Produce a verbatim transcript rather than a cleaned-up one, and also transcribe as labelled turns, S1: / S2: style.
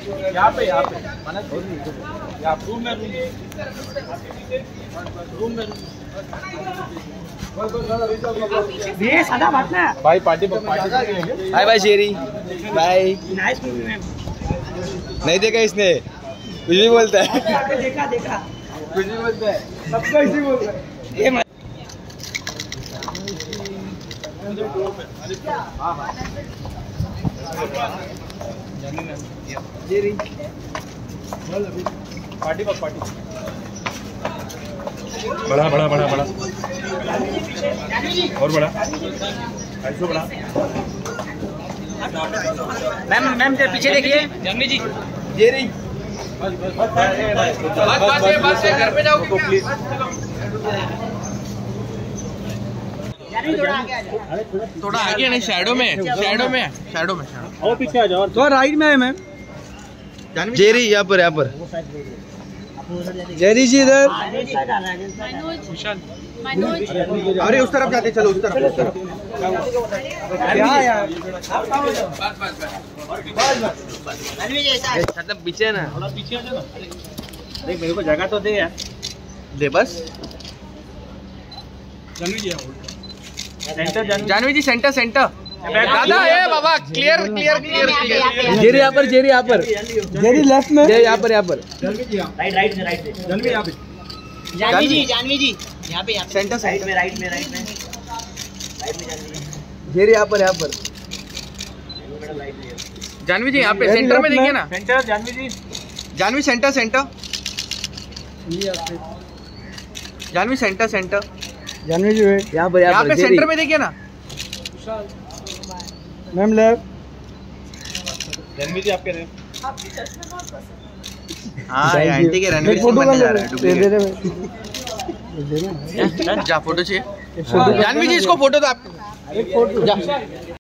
S1: यहाँ पे यहाँ पे रूम में रूम में
S2: ये सदा बात ना
S1: भाई party party
S3: bye bye Sherry bye.
S2: Nice movie ma'am.
S3: नहीं देखा इसने, कुछ भी बोलता है।
S2: देखा देखा
S3: कुछ भी बोलता है,
S2: सबको इसी बोल रहा है ये मत।
S1: पार्टी पार्टी बड़ा बड़ा बड़ा बड़ा और बड़ा ऐसो बड़ा।
S2: मैम मैम के पीछे देखिए
S1: जानवी जी
S3: जेरी
S1: बस बस बस घर पे जाओ तो प्लीज।
S3: थोड़ा आगे नहीं, शैडो में शैडो में शैडो में
S1: और पीछे आ जाओ।
S2: तो राइट में है मैम।
S3: जेरी यहाँ पर यहाँ पर जेरी जी इधर। अरे उस तरफ जाते, चलो उस तरफ उस तरफ।
S2: क्या यार
S3: मतलब पीछे ना,
S1: थोड़ा पीछे आ जाओ। देख मेरे को जगह तो दे यार।
S3: दे बस।
S1: Janhvi ji centre Janhvi
S3: Janhvi ji centre centre दादा। ए बाबा clear clear clear clear. Jerry यहाँ पर, जेरी यहाँ पर,
S2: जेरी लेफ्ट में,
S3: जेरी यहाँ पर यहाँ पर।
S2: राइट राइट में राइट में
S1: जानवी यहाँ पे
S2: जानवी जी जानवी जी यहाँ पे यहाँ पे
S3: सेंटर
S2: राइट में राइट में राइट में राइट में जानवी जी।
S3: जेरी यहाँ पर यहाँ पर। जानवी जी यहाँ पे सेंटर में देखिए ना।
S1: Centre Janhvi ji.
S3: Janhvi centre centre. Janhvi centre centre.
S2: Janhvi ji
S3: यहाँ पर यहाँ पे सेंटर में देखिए ना।
S2: Ma'am left.
S1: जानवी जी आपके रहे।
S3: हाँ ये आंटी के रणवीर सिंह बनने जा रहा है डुप्लीकेट। जा फोटो चाहिए जानवी जी, इसको फोटो दो आप।
S2: एक फोटो